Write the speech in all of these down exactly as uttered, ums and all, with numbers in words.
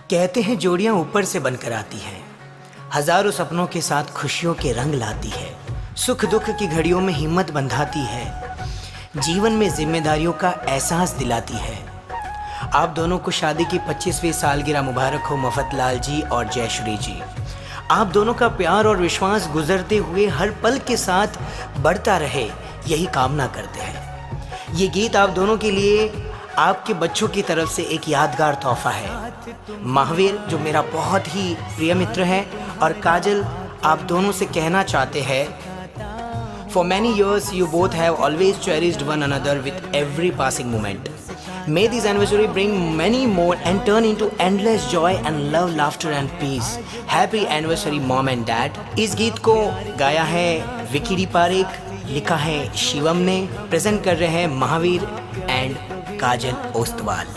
कहते हैं जोड़ियां ऊपर से बनकर आती हैं, हजारों सपनों के साथ खुशियों के रंग लाती है, सुख दुख की घड़ियों में हिम्मत बंधाती है, जीवन में जिम्मेदारियों का एहसास दिलाती है। आप दोनों को शादी की पच्चीसवीं सालगिरह मुबारक हो मफतलाल जी और जयश्री जी। आप दोनों का प्यार और विश्वास गुजरते हुए हर पल के साथ बढ़ता रहे, यही कामना करते हैं। ये गीत आप दोनों के लिए आपके बच्चों की तरफ से एक यादगार तोहफा है। महावीर जो मेरा बहुत ही प्रिय मित्र है और काजल आप दोनों से कहना चाहते हैं, For many years you both have always cherished one another with every passing moment. May this anniversary bring many more and turn into endless joy and love, laughter and peace. Happy anniversary mom and dad. इस गीत को गाया है Vicky D Parekh, लिखा है शिवम ने, present कर रहे हैं महावीर एंड काजल ओस्तवाल।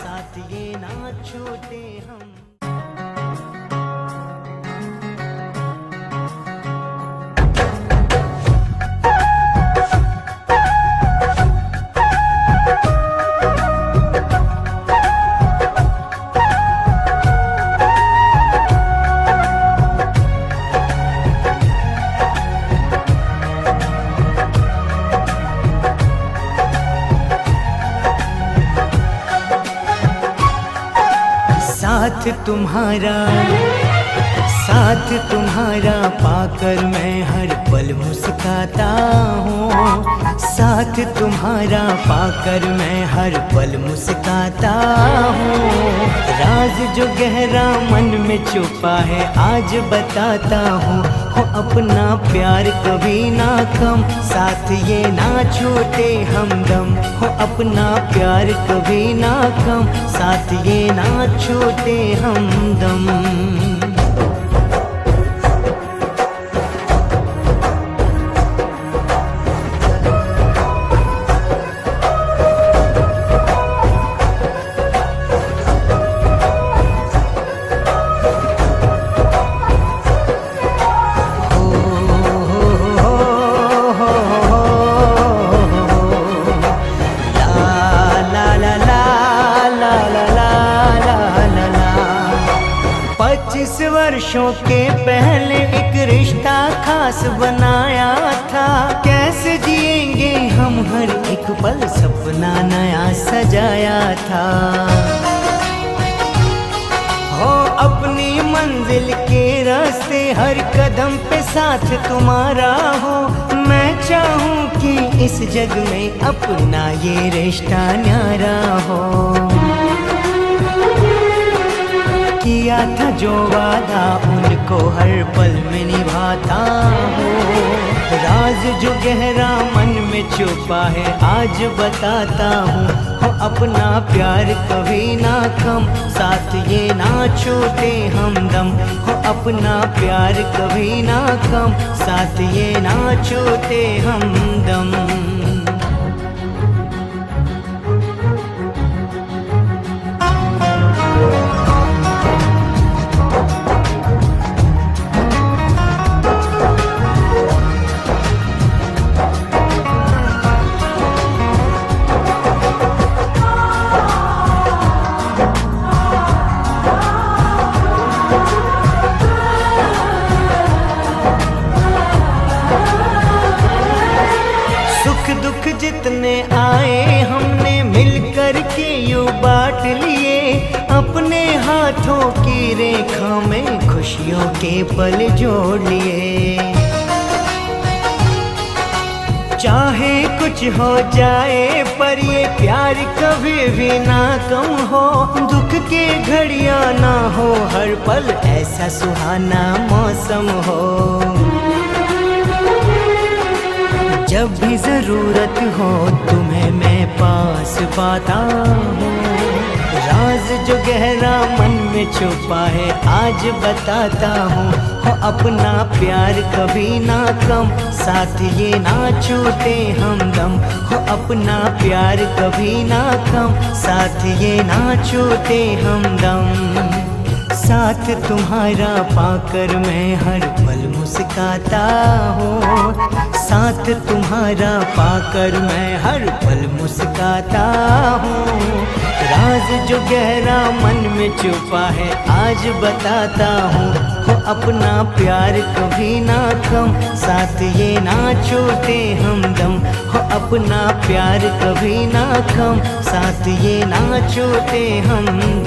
साथ तुम्हारा साथ तुम्हारा पाकर मैं हर पल मुस्काता हूँ, साथ तुम्हारा पाकर मैं हर पल मुस्काता हूँ। राज जो गहरा मन में छुपा है आज बताता हूँ, हो अपना प्यार कभी ना कम, साथ ये ना छूटे हमदम। हो अपना प्यार कभी ना कम, साथ ये ना छूटे हमदम। पच्चीस वर्षों के पहले एक रिश्ता खास बनाया था, कैसे जिएंगे हम हर एक पल सपना नया सजाया था। हो अपनी मंजिल के रास्ते हर कदम पे साथ तुम्हारा हो, मैं चाहूँ कि इस जग में अपना ये रिश्ता न्यारा हो। किया था जो वादा उनको हर पल में निभाता हूँ, राज जो गहरा मन में छुपा है आज बताता हूँ। हो अपना प्यार कभी ना कम, साथ ये ना छूटे हमदम। हो अपना प्यार कभी ना कम, साथ ये ना छूटे हमदम। दुख जितने आए हमने मिलकर के यूं बांट लिए, अपने हाथों की रेखा में खुशियों के पल जोड़ लिए। चाहे कुछ हो जाए पर ये प्यार कभी भी ना कम हो, दुख के घड़ियां ना हो हर पल ऐसा सुहाना मौसम हो। जब भी जरूरत हो तुम्हें मैं पास पाता हूँ, राज जो गहरा मन में छुपा है आज बताता हूँ। हो अपना प्यार कभी ना कम, साथ ये ना छूटे हमदम। हो अपना प्यार कभी ना कम, साथ ये ना छूटे हमदम। साथ साथ तुम्हारा पाकर मैं हर पल मुस्काता हूँ। साथ तुम्हारा पाकर मैं हर पल मुस्काता हूँ। राज जो गहरा मन में छुपा है आज बताता हूँ। हो अपना प्यार कभी ना कम, साथ ये ना छोटे हमदम। हो अपना प्यार कभी ना कम, साथ ये ना छोटे हमदम।